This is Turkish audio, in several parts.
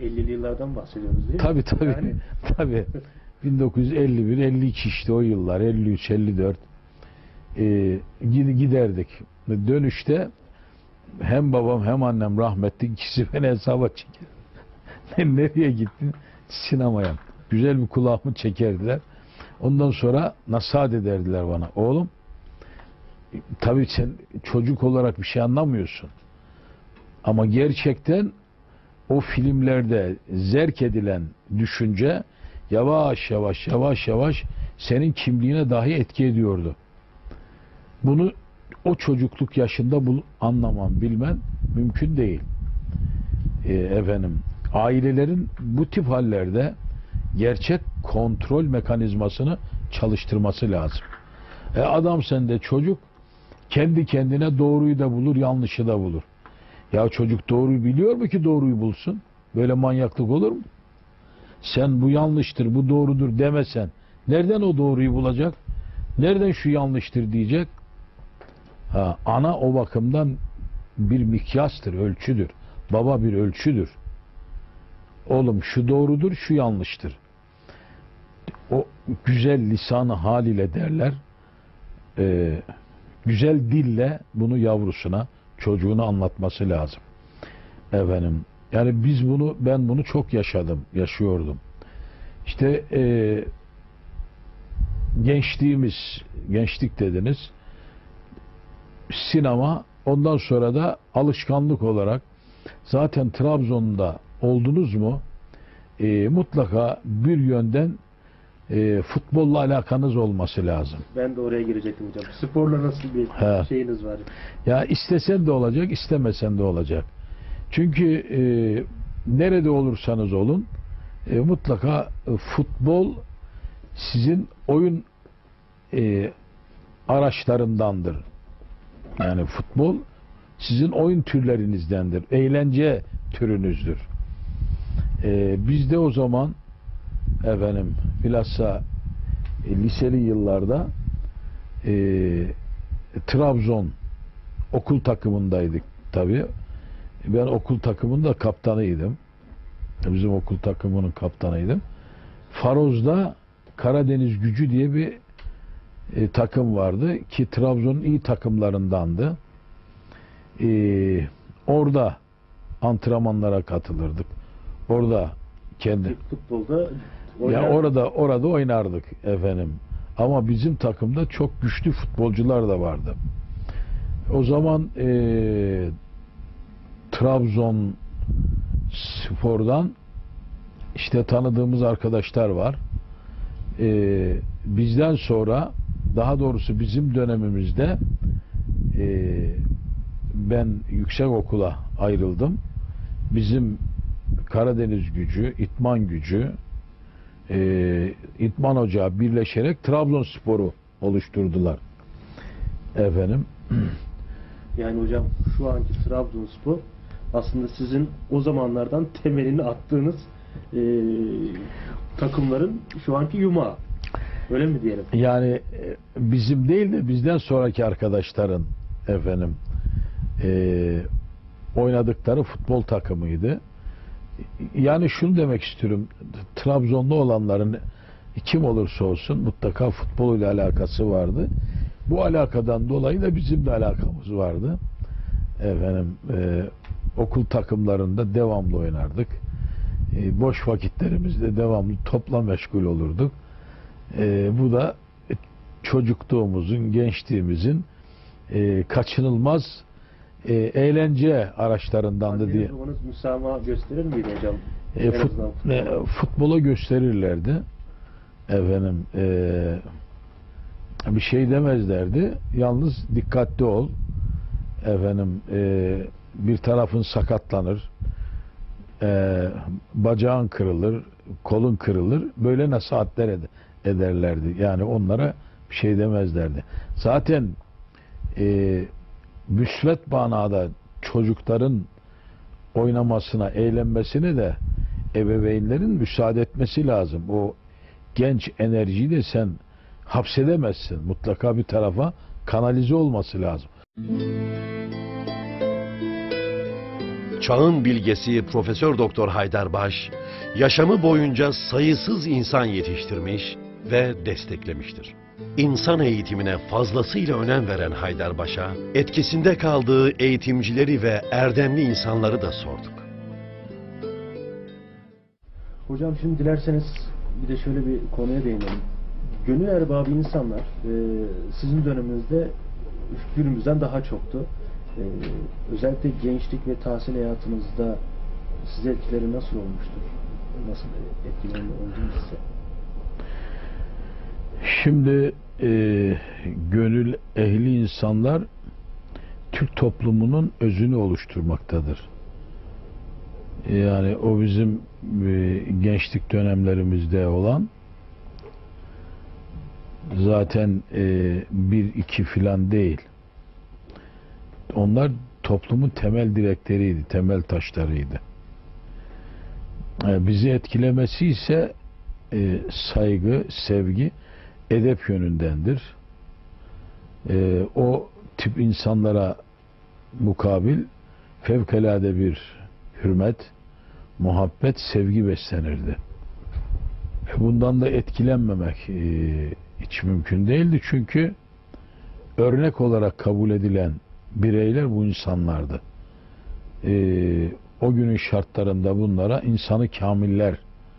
50'li yıllardan bahsediyoruz değil mi? Tabii tabii. Yani... Tabii. 1951, 52 işte o yıllar, 53, 54 giderdik. Dönüşte hem babam hem annem rahmetli ikisi beni hesaba çeker. Nereye gittin? Sinemaya. Güzel bir kulağımı çekerdiler. Ondan sonra nasihat ederdiler bana. Oğlum, tabii sen çocuk olarak bir şey anlamıyorsun. Ama gerçekten o filmlerde zerk edilen düşünce yavaş yavaş senin kimliğine dahi etki ediyordu. Bunu o çocukluk yaşında anlaman, bilmen mümkün değil. Ailelerin bu tip hallerde gerçek kontrol mekanizmasını çalıştırması lazım. Adam sende çocuk kendi kendine doğruyu da bulur, yanlışı da bulur. Ya çocuk doğruyu biliyor mu ki doğruyu bulsun? Böyle manyaklık olur mu? Sen bu yanlıştır, bu doğrudur demesen nereden o doğruyu bulacak? Nereden şu yanlıştır diyecek? Ana o bakımdan bir mikyastır, ölçüdür. Baba bir ölçüdür. Oğlum şu doğrudur, şu yanlıştır. O güzel lisanı haliyle derler. Güzel dille bunu yavrusuna, çocuğuna anlatması lazım. Yani ben bunu çok yaşadım, yaşıyordum. İşte gençlik dediniz. Sinema, ondan sonra da alışkanlık olarak zaten Trabzon'da oldunuz mu mutlaka bir yönden futbolla alakanız olması lazım. Ben de oraya girecektim hocam. Sporla nasıl bir şeyiniz var? Ya istesen de olacak, istemesen de olacak. Çünkü nerede olursanız olun mutlaka futbol sizin oyun araçlarındandır. Yani futbol sizin oyun türlerinizdendir. Eğlence türünüzdür. Bizde o zaman bilhassa liseli yıllarda Trabzon okul takımındaydık tabii. Ben okul takımının kaptanıydım. Bizim okul takımının kaptanıydım. Faroz'da Karadeniz Gücü diye bir takım vardı ki Trabzon'un iyi takımlarındandı. Orada antrenmanlara katılırdık. Orada futbolda orada oynardık efendim. Ama bizim takımda çok güçlü futbolcular da vardı. O zaman Trabzon Spor'dan işte tanıdığımız arkadaşlar var. Bizden sonra, daha doğrusu bizim dönemimizde ben yüksek okula ayrıldım. Bizim Karadeniz Gücü, İtman Gücü, İtman Ocağı birleşerek Trabzonspor'u oluşturdular. Yani hocam şu anki Trabzonspor aslında sizin o zamanlardan temelini attığınız takımların şu anki yumağı. Öyle mi diyelim? Yani bizim değil de bizden sonraki arkadaşların oynadıkları futbol takımıydı. Yani şunu demek istiyorum. Trabzonlu olanların kim olursa olsun mutlaka futbol ile alakası vardı. Bu alakadan dolayı da bizim de alakamız vardı. Okul takımlarında devamlı oynardık. Boş vakitlerimizde devamlı topla meşgul olurduk. Bu da çocukluğumuzun, gençliğimizin kaçınılmaz eğlence araçlarındandı diye. Babanız müsamaha gösterir miydi hocam? Futbola gösterirlerdi. Bir şey demezlerdi. Yalnız dikkatli ol. Bir tarafın sakatlanır. Bacağın kırılır, kolun kırılır. Böyle nasihatler ederlerdi. Yani onlara bir şey demezlerdi. Zaten müsbet manada çocukların oynamasına, eğlenmesine de ebeveynlerin müsaade etmesi lazım. O genç enerjiyi de sen hapsedemezsin. Mutlaka bir tarafa kanalize olması lazım. çağın bilgesi Profesör Doktor Haydarbaş, yaşamı boyunca sayısız insan yetiştirmiş ve desteklemiştir. İnsan eğitimine fazlasıyla önem veren Haydarbaş'a, etkisinde kaldığı eğitimcileri ve erdemli insanları da sorduk. Hocam şimdi dilerseniz bir de şöyle bir konuya değinelim. Gönül erbabı insanlar sizin döneminizde günümüzden daha çoktu. Özellikle gençlik ve tahsil hayatınızda size etkileri nasıl olmuştur? Nasıl etkileri oldu size? Şimdi gönül ehli insanlar Türk toplumunun özünü oluşturmaktadır. Yani o bizim gençlik dönemlerimizde olan zaten bir iki filan değil. Onlar toplumun temel direkleriydi, temel taşlarıydı. Bizi etkilemesi ise saygı, sevgi, edep yönündendir. O tip insanlara mukabil fevkalade bir hürmet, muhabbet, sevgi beslenirdi. Bundan da etkilenmemek hiç mümkün değildi. Çünkü örnek olarak kabul edilen bireyler bu insanlardı. O günün şartlarında bunlara insanı kamiller,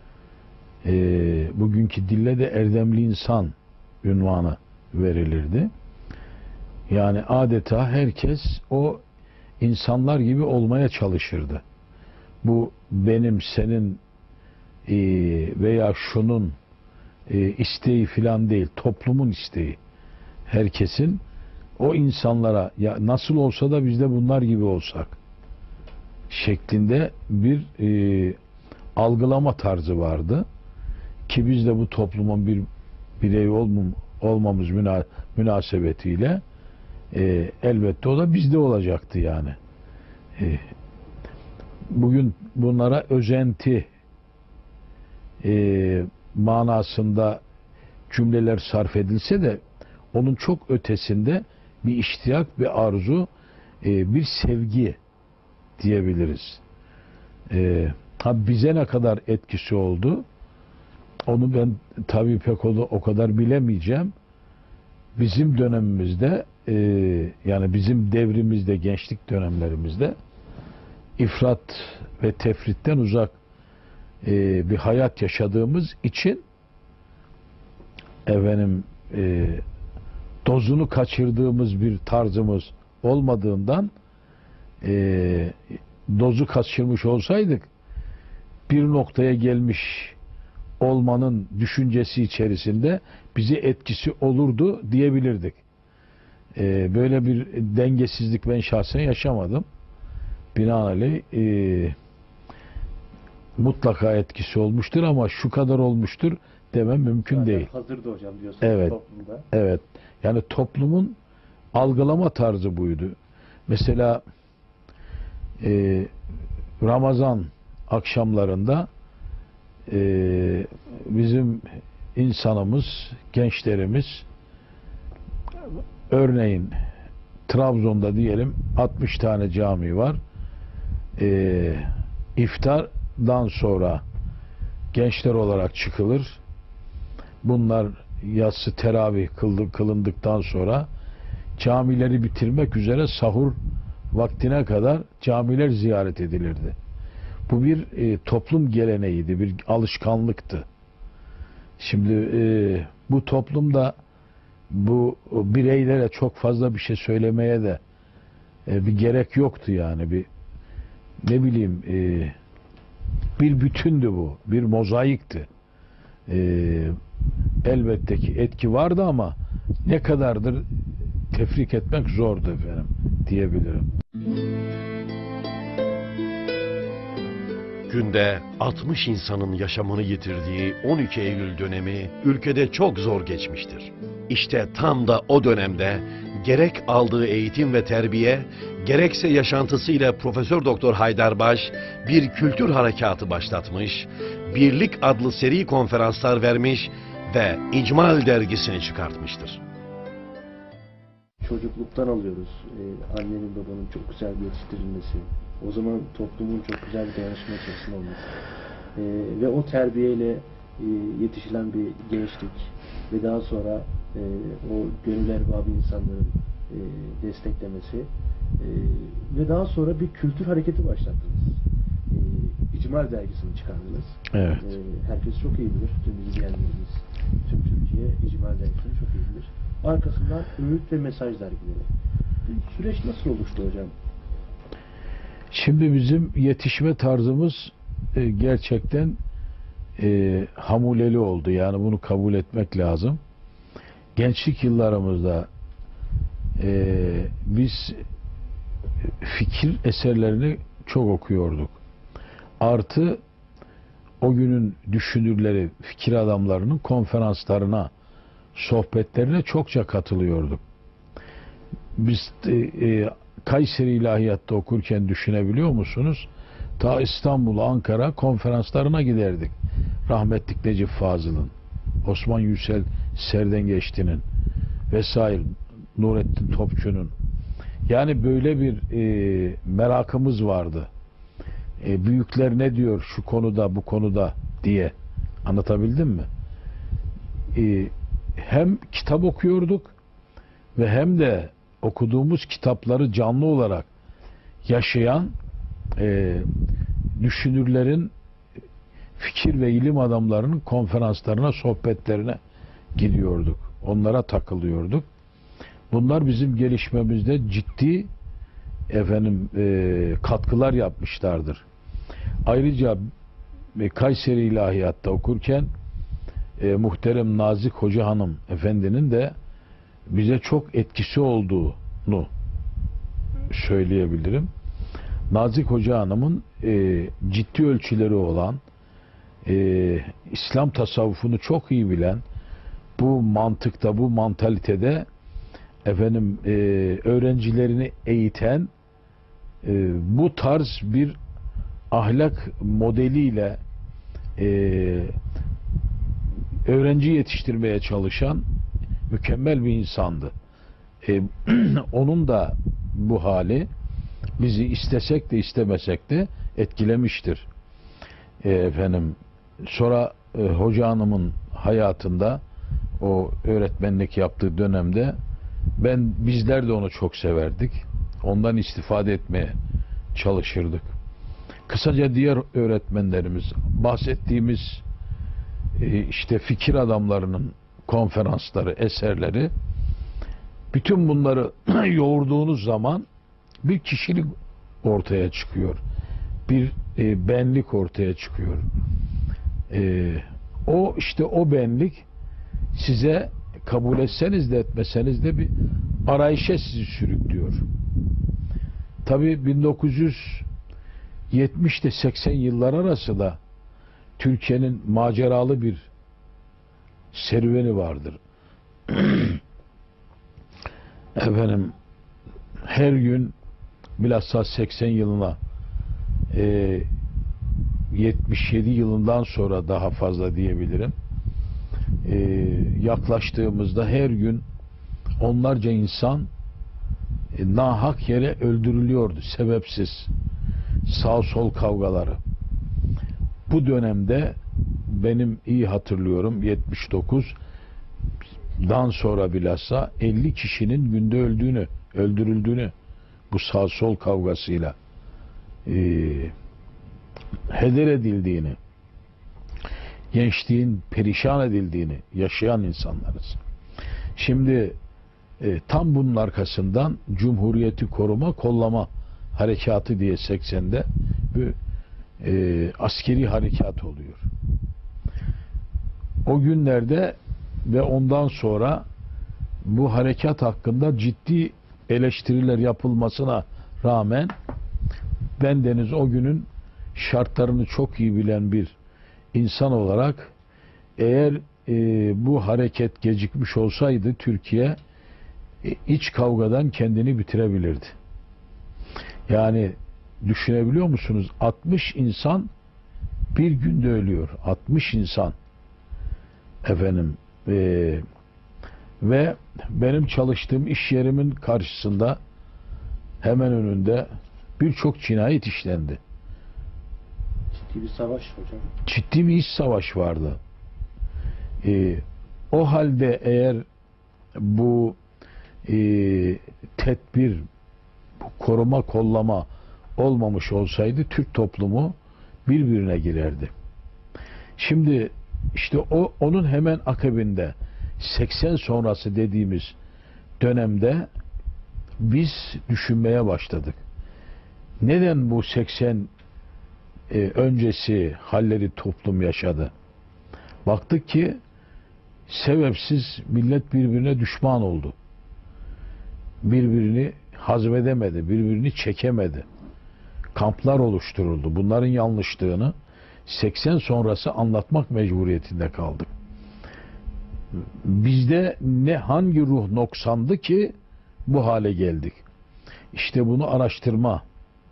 bugünkü dille de erdemli insan unvanı verilirdi. Yani adeta herkes o insanlar gibi olmaya çalışırdı. Bu benim, senin veya şunun isteği filan değil, toplumun isteği. Herkesin o insanlara ya nasıl olsa da biz de bunlar gibi olsak şeklinde bir algılama tarzı vardı ki biz de bu toplumun bir birey olmamız münasebetiyle elbette o da bizde olacaktı yani. Bugün bunlara özenti manasında cümleler sarf edilse de onun çok ötesinde bir iştiyak, bir arzu, bir sevgi diyebiliriz. Bize ne kadar etkisi oldu onu ben tabii pek o kadar bilemeyeceğim. Bizim dönemimizde yani bizim devrimizde, gençlik dönemlerimizde ifrat ve tefritten uzak bir hayat yaşadığımız için dozunu kaçırdığımız bir tarzımız olmadığından dozu kaçırmış olsaydık bir noktaya gelmiş olmanın düşüncesi içerisinde bize etkisi olurdu diyebilirdik. Böyle bir dengesizlik ben şahsen yaşamadım. Binaenaleyh mutlaka etkisi olmuştur ama şu kadar olmuştur demem mümkün Yani değil. hazırdı hocam diyorsunuz Evet. toplumda. Evet. Yani toplumun algılama tarzı buydu. Mesela Ramazan akşamlarında bizim insanımız, gençlerimiz örneğin Trabzon'da diyelim 60 tane cami var. İftardan sonra gençler olarak çıkılır. Bunlar yatsı teravih kılındıktan sonra camileri bitirmek üzere sahur vaktine kadar camiler ziyaret edilirdi. Bu bir toplum geleneğiydi, bir alışkanlıktı. Şimdi bu toplumda bu bireylere çok fazla bir şey söylemeye de bir gerek yoktu yani. Bir ne bileyim bir bütündü bu, bir mozaikti. Elbette ki etki vardı ama ne kadardır tefrik etmek zordu efendim diyebilirim. Günde 60 insanın yaşamını yitirdiği 12 Eylül dönemi ülkede çok zor geçmiştir. İşte tam da o dönemde gerek aldığı eğitim ve terbiye, gerekse yaşantısıyla Profesör Doktor Haydarbaş bir kültür harekatı başlatmış, Birlik adlı seri konferanslar vermiş ve İcmal dergisini çıkartmıştır. Çocukluktan alıyoruz. Annenin babanın çok güzel bir yetiştirilmesi, O zaman toplumun çok güzel bir dayanışma içerisinde olması. Ve o terbiyeyle yetişilen bir gençlik ve daha sonra o gönül erbabı insanların desteklemesi ve daha sonra bir kültür hareketi başlattınız. İcmal dergisini çıkardınız. Evet. Herkes çok iyi bilir. Tüm izleyenlerimiz, tüm Türkiye İcmal dergisini çok iyi bilir. Arkasından öğüt ve mesaj dergileri. Bu süreç nasıl oluştu hocam? Şimdi bizim yetişme tarzımız gerçekten hamuleli oldu. Yani bunu kabul etmek lazım. Gençlik yıllarımızda biz fikir eserlerini çok okuyorduk. Artı o günün düşünürleri, fikir adamlarının konferanslarına, sohbetlerine çokça katılıyorduk. Biz Kayseri İlahiyat'ta okurken düşünebiliyor musunuz? Ta İstanbul, Ankara konferanslarına giderdik. Rahmetlik Necip Fazıl'ın, Osman Yücel Serdengeçti'nin vesaire, Nurettin Topçu'nun. Yani böyle bir merakımız vardı. Büyükler ne diyor şu konuda, bu konuda diye. Anlatabildim mi? Hem kitap okuyorduk ve hem de okuduğumuz kitapları canlı olarak yaşayan düşünürlerin, fikir ve ilim adamlarının konferanslarına, sohbetlerine gidiyorduk. Onlara takılıyorduk. Bunlar bizim gelişmemizde ciddi katkılar yapmışlardır. Ayrıca Kayseri İlahiyat'ta okurken muhterem Nazik Hoca Hanım Efendi'nin de bize çok etkisi olduğunu söyleyebilirim. Nazik Hoca Hanım'ın ciddi ölçüleri olan, İslam tasavvufunu çok iyi bilen, bu mantıkta, bu mantalitede öğrencilerini eğiten, bu tarz bir ahlak modeliyle öğrenci yetiştirmeye çalışan mükemmel bir insandı. Onun da bu hali bizi istesek de istemesek de etkilemiştir. Sonra Hoca Hanım'ın hayatında, o öğretmenlik yaptığı dönemde bizler de onu çok severdik. Ondan istifade etmeye çalışırdık. Kısaca diğer öğretmenlerimiz, bahsettiğimiz işte fikir adamlarının konferansları, eserleri, bütün bunları yoğurduğunuz zaman bir kişilik ortaya çıkıyor. Bir benlik ortaya çıkıyor. O benlik size, kabul etseniz de etmeseniz de bir arayışa sizi sürüklüyor. Tabii 1970 ile 80 yıllar arası da Türkiye'nin maceralı bir serüveni vardır. Her gün, bilhassa 80 yılına 77 yılından sonra daha fazla diyebilirim. Yaklaştığımızda her gün onlarca insan nahak yere öldürülüyordu, sebepsiz. Sağ sol kavgaları. Bu dönemde benim iyi hatırlıyorum, 79'dan sonra bilhassa 50 kişinin günde öldürüldüğünü bu sağ sol kavgasıyla heder edildiğini, gençliğin perişan edildiğini yaşayan insanlarız. Şimdi tam bunun arkasından Cumhuriyeti Koruma Kollama Harekatı diye 80'de bir askeri harekat oluyor. O günlerde ve ondan sonra bu harekat hakkında ciddi eleştiriler yapılmasına rağmen bendeniz o günün şartlarını çok iyi bilen bir insan olarak, eğer bu hareket gecikmiş olsaydı Türkiye iç kavgadan kendini bitirebilirdi. Yani düşünebiliyor musunuz? 60 insan bir günde ölüyor. 60 insan. Ve benim çalıştığım iş yerimin karşısında, hemen önünde birçok cinayet işlendi. Ciddi bir savaş hocam. Ciddi bir iç savaş vardı. O halde eğer bu tedbir, bu koruma kollama olmamış olsaydı Türk toplumu birbirine girerdi. Şimdi işte onun hemen akabinde 80 sonrası dediğimiz dönemde biz düşünmeye başladık. Neden bu 80 öncesi halleri toplum yaşadı? Baktık ki sebepsiz millet birbirine düşman oldu. Birbirini hazmedemedi, birbirini çekemedi. Kamplar oluşturuldu. Bunların yanlışlığını 80 sonrası anlatmak mecburiyetinde kaldık. Bizde hangi ruh noksandı ki bu hale geldik? İşte bunu araştırma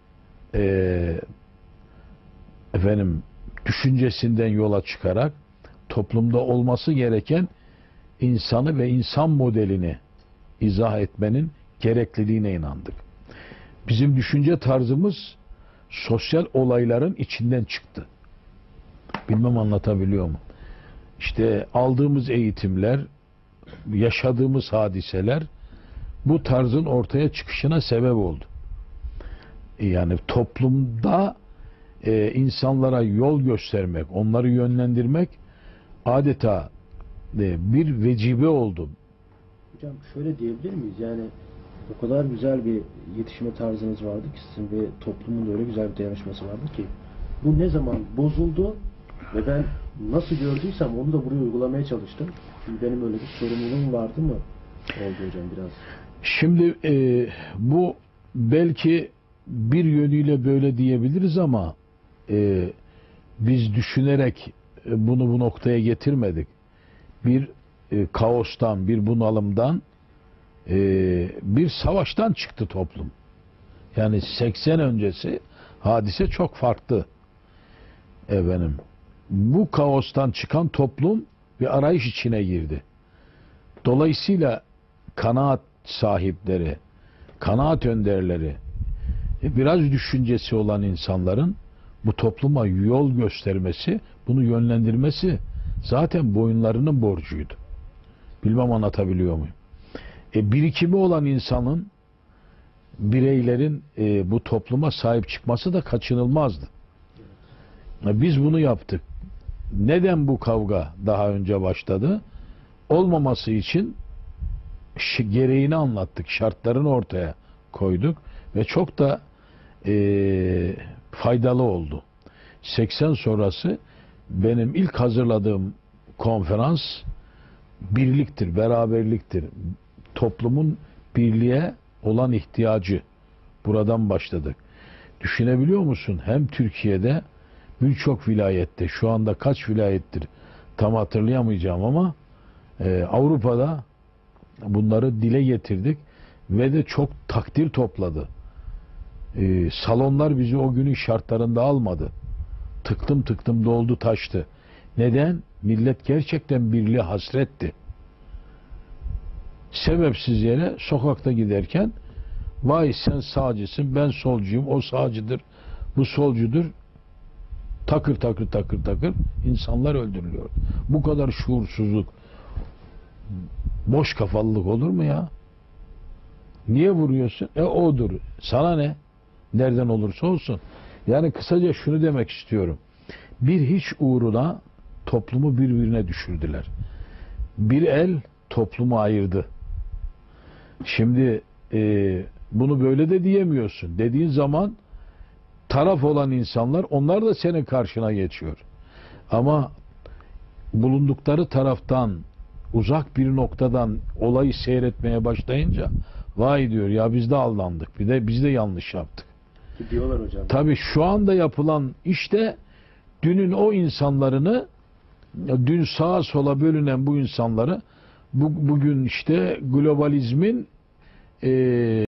düşüncesinden yola çıkarak toplumda olması gereken insanı ve insan modelini izah etmenin gerekliliğine inandık. Bizim düşünce tarzımız sosyal olayların içinden çıktı. Bilmem anlatabiliyor muyum? İşte aldığımız eğitimler, yaşadığımız hadiseler bu tarzın ortaya çıkışına sebep oldu. Yani toplumda insanlara yol göstermek, onları yönlendirmek adeta bir vecibe oldu. Hocam şöyle diyebilir miyiz? Yani o kadar güzel bir yetişme tarzınız vardı ki sizin ve toplumun da öyle güzel bir dayanışması vardı ki bu ne zaman bozuldu ve ben nasıl gördüysem onu da buraya uygulamaya çalıştım. Çünkü benim öyle bir sorumluluğum vardı mı? Oldu hocam biraz. Şimdi bu belki bir yönüyle böyle diyebiliriz ama biz düşünerek bunu bu noktaya getirmedik. Bir kaostan, bir bunalımdan, bir savaştan çıktı toplum. Yani 80 öncesi hadise çok farklı. Bu kaostan çıkan toplum bir arayış içine girdi. Dolayısıyla kanaat sahipleri, kanaat önderleri, biraz düşüncesi olan insanların bu topluma yol göstermesi, bunu yönlendirmesi zaten boyunlarının borcuydu. Bilmem anlatabiliyor muyum? Birikimi olan insanın, bireylerin bu topluma sahip çıkması da kaçınılmazdı. Biz bunu yaptık. Neden bu kavga daha önce başladı? Olmaması için gereğini anlattık, şartlarını ortaya koyduk ve çok da faydalı oldu. 80 sonrası benim ilk hazırladığım konferans birliktir, beraberliktir. Toplumun birliğe olan ihtiyacı. Buradan başladık. Düşünebiliyor musun? Hem Türkiye'de birçok vilayette, şu anda kaç vilayettir tam hatırlayamayacağım ama Avrupa'da bunları dile getirdik ve de çok takdir topladı. Salonlar bizi o günün şartlarında almadı. Tıktım tıktım doldu taştı. Neden? Millet gerçekten birliğe hasretti. Sebepsiz yere sokakta giderken vay sen sağcısın, ben solcuyum, o sağcıdır, bu solcudur. Takır takır takır takır insanlar öldürülüyor. Bu kadar şuursuzluk, boş kafalılık olur mu ya? Niye vuruyorsun? Odur. Sana ne? Nereden olursa olsun. Yani kısaca şunu demek istiyorum. Bir hiç uğruna toplumu birbirine düşürdüler. Bir el toplumu ayırdı. Şimdi bunu böyle de diyemiyorsun. Dediğin zaman taraf olan insanlar, onlar da senin karşına geçiyor. Ama bulundukları taraftan uzak bir noktadan olayı seyretmeye başlayınca vay diyor ya biz de aldandık. Bir de biz de yanlış yaptık. Diyorlar hocam. Tabii şu anda yapılan işte dünün o insanlarını, dün sağa sola bölünen bu insanları bugün işte globalizmin